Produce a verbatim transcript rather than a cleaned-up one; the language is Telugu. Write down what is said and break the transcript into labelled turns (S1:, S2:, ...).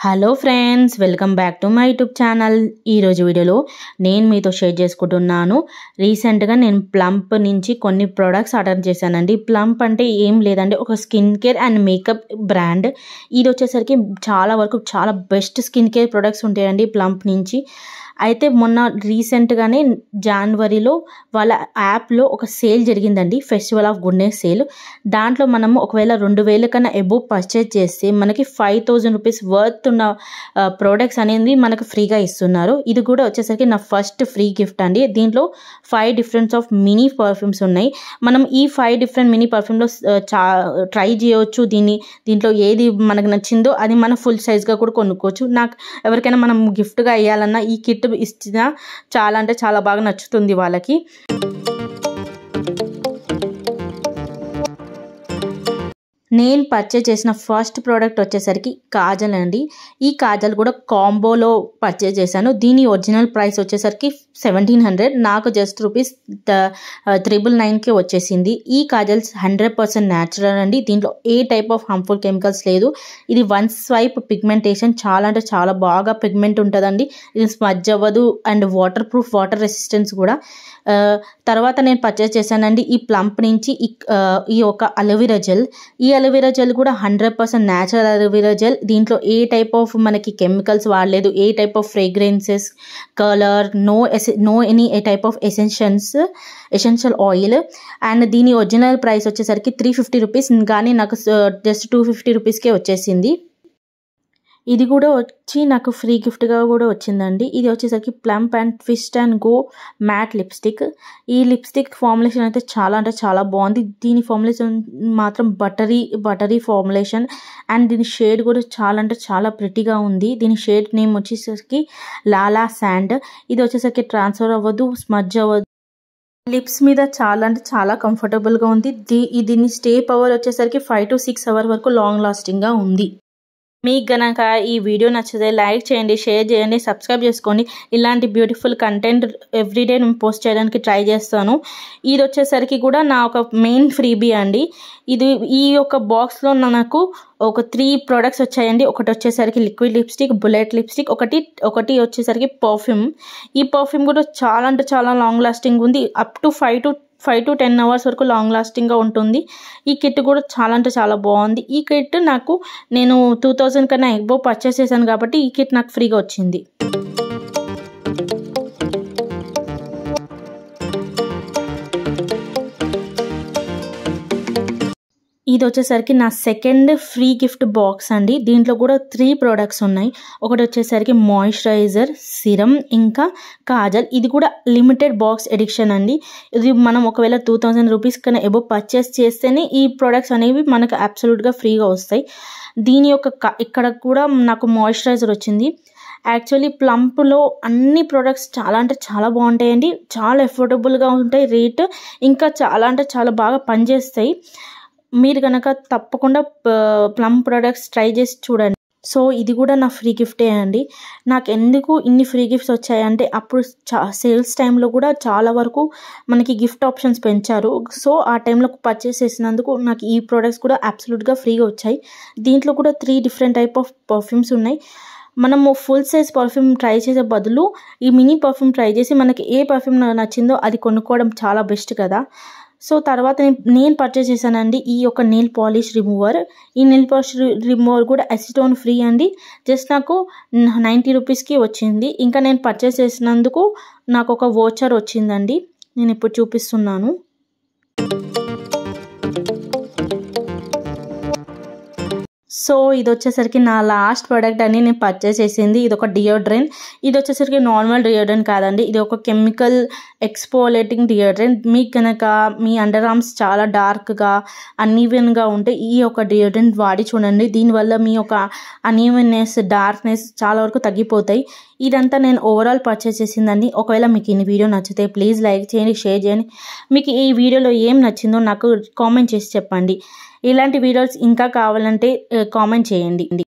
S1: Hello friends, welcome back to my YouTube channel. ఈరోజు వీడియోలో నేను మీతో షేర్ చేసుకుంటున్నాను. రీసెంట్గా నేను ప్లంప్ నుంచి కొన్ని ప్రోడక్ట్స్ ఆర్డర్ చేశానండి. ప్లంప్ అంటే ఏం లేదండి, ఒక skin care and makeup brand. ఇది వచ్చేసరికి చాలా వరకు చాలా బెస్ట్ స్కిన్ కేర్ ప్రొడక్ట్స్ ఉంటాయండి ప్లంప్ నుంచి. అయితే మొన్న రీసెంట్గానే జనవరిలో వాళ్ళ యాప్లో ఒక సేల్ జరిగిందండి, ఫెస్టివల్ ఆఫ్ గుడ్నెస్ సేల్. దాంట్లో మనము ఒకవేళ రెండు వేల కన్నా ఎబో పర్చేజ్ చేస్తే మనకి ఫైవ్ థౌజండ్ రూపీస్ వర్త్ ఉన్న ప్రోడక్ట్స్ అనేది మనకు ఫ్రీగా ఇస్తున్నారు. ఇది కూడా వచ్చేసరికి నా ఫస్ట్ ఫ్రీ గిఫ్ట్ అండి. దీంట్లో five differents of mini perfumes ఉన్నాయి. మనం ఈ ఫైవ్ డిఫరెంట్ మినీ పర్ఫ్యూమ్లో చా ట్రై చేయవచ్చు. దీన్ని దీంట్లో ఏది మనకు నచ్చిందో అది మనం ఫుల్ సైజ్గా కూడా కొనుక్కోవచ్చు. నాకు ఎవరికైనా మనం గిఫ్ట్గా ఇవ్వాలన్నా ఈ కిట్ ఇచ్చినా చాలా అంటే చాలా బాగా నచ్చుతుంది వాళ్ళకి. నేను పర్చేజ్ చేసిన ఫస్ట్ ప్రోడక్ట్ వచ్చేసరికి కాజల్ అండి. ఈ కాజల్ కూడా కాంబోలో పర్చేజ్ చేశాను. దీని ఒరిజినల్ ప్రైస్ వచ్చేసరికి సెవెంటీన్ హండ్రెడ్ నాకు జస్ట్ రూపీస్ త్రిబుల్ నైన్కి వచ్చేసింది. ఈ కాజల్స్ హండ్రెడ్ పర్సెంట్ న్యాచురల్ అండి. దీంట్లో ఏ టైప్ ఆఫ్ హార్మ్ఫుల్ కెమికల్స్ లేదు. ఇది వన్ స్వైప్ పిగ్మెంటేషన్, చాలా అంటే చాలా బాగా పిగ్మెంట్ ఉంటుందండి. ఇది స్మజ్ అవ్వదు and waterproof, water resistance కూడా. తర్వాత నేను పర్చేజ్ చేశానండి ఈ ప్లంప్ నుంచి ఈ ఒక అలోవెరా జెల్. ఈ అలోవెరా జెల్ కూడా hundred percent natural aloe vera gel. దీంట్లో ఏ టైప్ ఆఫ్ మనకి కెమికల్స్ వాడలేదు, ఏ type of fragrances, colour, no ఎసె నో ఎనీ ఏ type of essentials essential oil. And దీని ఒరిజినల్ ప్రైస్ వచ్చేసరికి త్రీ ఫిఫ్టీ రూపీస్ కానీ నాకు జస్ట్ టూ ఫిఫ్టీ రూపీస్కే వచ్చేసింది. ఇది కూడా వచ్చి నాకు ఫ్రీ గిఫ్ట్గా కూడా వచ్చిందండి. ఇది వచ్చేసరికి Plum and twist and go matte lipstick. ఈ లిప్స్టిక్ ఫార్ములేషన్ అయితే చాలా అంటే చాలా బాగుంది. దీని ఫార్ములేషన్ మాత్రం బటరీ బటరీ ఫార్ములేషన్ అండ్ దీని షేడ్ కూడా చాలా అంటే చాలా ప్రిటీగా ఉంది. దీని షేడ్ నేమ్ వచ్చేసరికి లాలా శాండ్. ఇది వచ్చేసరికి ట్రాన్స్ఫర్ అవ్వదు, స్మజ్ అవ్వదు. లిప్స్ మీద చాలా అంటే చాలా కంఫర్టబుల్గా ఉంది. దీ దీని స్టే పవర్ వచ్చేసరికి ఫైవ్ టు సిక్స్ అవర్ వరకు లాంగ్ లాస్టింగ్గా ఉంది. మీకు గనక ఈ వీడియో నచ్చితే లైక్ చేయండి, షేర్ చేయండి, సబ్స్క్రైబ్ చేసుకోండి. ఇలాంటి బ్యూటిఫుల్ కంటెంట్ ఎవ్రీడే నేను పోస్ట్ చేయడానికి ట్రై చేస్తాను. ఇది వచ్చేసరికి కూడా నా ఒక మెయిన్ ఫ్రీబీ అండి. ఇది ఈ యొక్క బాక్స్లో నాకు ఒక త్రీ ప్రోడక్ట్స్ వచ్చాయండి. ఒకటి వచ్చేసరికి లిక్విడ్ లిప్స్టిక్, బుల్లెట్ లిప్స్టిక్, ఒకటి ఒకటి వచ్చేసరికి పర్ఫ్యూమ్. ఈ పర్ఫ్యూమ్ కూడా చాలా అంటే చాలా లాంగ్ లాస్టింగ్ ఉంది. Up to five to five to ten hours వరకు లాంగ్ లాస్టింగ్గా ఉంటుంది. ఈ కిట్ కూడా చాలా అంటే చాలా బాగుంది. ఈ కిట్ నాకు నేను టూ థౌజండ్ కన్నా ఎబో పర్చేస్ చేశాను కాబట్టి ఈ కిట్ నాకు ఫ్రీగా వచ్చింది. ఇది వచ్చేసరికి నా సెకండ్ ఫ్రీ గిఫ్ట్ బాక్స్ అండి. దీంట్లో కూడా త్రీ ప్రోడక్ట్స్ ఉన్నాయి. ఒకటి వచ్చేసరికి మాయిశ్చరైజర్, సిరం, ఇంకా కాజల్. ఇది కూడా లిమిటెడ్ బాక్స్ ఎడిషన్ అండి. ఇది మనం ఒకవేళ టూ థౌజండ్ రూపీస్ కన్నా ఎబో పర్చేస్ చేస్తేనే ఈ ప్రోడక్ట్స్ అనేవి మనకు అబ్సల్యూట్గా ఫ్రీగా వస్తాయి. దీని యొక్క ఇక్కడ కూడా నాకు మాయిశ్చరైజర్ వచ్చింది. యాక్చువల్లీ ప్లంప్లో అన్ని ప్రోడక్ట్స్ చాలా అంటే చాలా బాగుంటాయండి. చాలా ఎఫోర్డబుల్గా ఉంటాయి రేట్, ఇంకా చాలా అంటే చాలా బాగా పనిచేస్తాయి. మీరు కనుక తప్పకుండా ప్లమ్ ప్రొడక్ట్స్ ట్రై చేసి చూడండి. సో ఇది కూడా నా ఫ్రీ గిఫ్టే అండి. నాకు ఎందుకు ఇన్ని ఫ్రీ గిఫ్ట్స్ వచ్చాయంటే అప్పుడు చా సేల్స్ టైంలో కూడా చాలా వరకు మనకి గిఫ్ట్ ఆప్షన్స్ పెంచారు. సో ఆ టైంలో పర్చేస్ చేసినందుకు నాకు ఈ ప్రోడక్ట్స్ కూడా అబ్సల్యూట్గా ఫ్రీగా వచ్చాయి. దీంట్లో కూడా three different type of perfumes ఉన్నాయి. మనము ఫుల్ సైజ్ పర్ఫ్యూమ్ ట్రై చేసే బదులు ఈ మినీ పర్ఫ్యూమ్ ట్రై చేసి మనకి ఏ పర్ఫ్యూమ్ నచ్చిందో అది కొనుక్కోవడం చాలా బెస్ట్ కదా. సో తర్వాత నేను పర్చేస్ చేశానండి ఈ యొక్క నెయిల్ పాలిష్ రిమూవర్. ఈ నెయిల్ పాలిష్ రిమూవర్ కూడా అసిటోన్ ఫ్రీ అండి. జస్ట్ నాకు నైంటీ రూపీస్కి వచ్చింది. ఇంకా నేను పర్చేస్ చేసినందుకు నాకు ఒక వోచర్ వచ్చిందండి, నేను ఇప్పుడు చూపిస్తున్నాను. సో ఇది వచ్చేసరికి నా లాస్ట్ ప్రోడక్ట్ అని నేను పర్చేస్ చేసింది. ఇది ఒక డియోడ్రెంట్. ఇది వచ్చేసరికి నార్మల్ డియోడ్రెంట్ కాదండి, ఇది ఒక కెమికల్ ఎక్స్పోలేటింగ్ డియోడ్రెంట్. మీకు కనుక మీ అండర్ ఆర్మ్స్ చాలా డార్క్గా అన్ఈవెన్గా ఉంటే ఈ యొక్క డియోడ్రెంట్ వాడి చూడండి. దీనివల్ల మీ యొక్క అన్ఈవెన్నెస్, డార్క్నెస్ చాలా వరకు తగ్గిపోతాయి. ఇదంతా నేను ఓవరాల్ పర్చేస్ చేసిందండి. ఒకవేళ మీకు ఈ వీడియో నచ్చితే ప్లీజ్ లైక్ చేయండి, షేర్ చేయండి. మీకు ఈ వీడియోలో ఏం నచ్చిందో నాకు కామెంట్ చేసి చెప్పండి. ఇలాంటి వీడియోస్ ఇంకా కావాలంటే కామెంట్ చేయండి.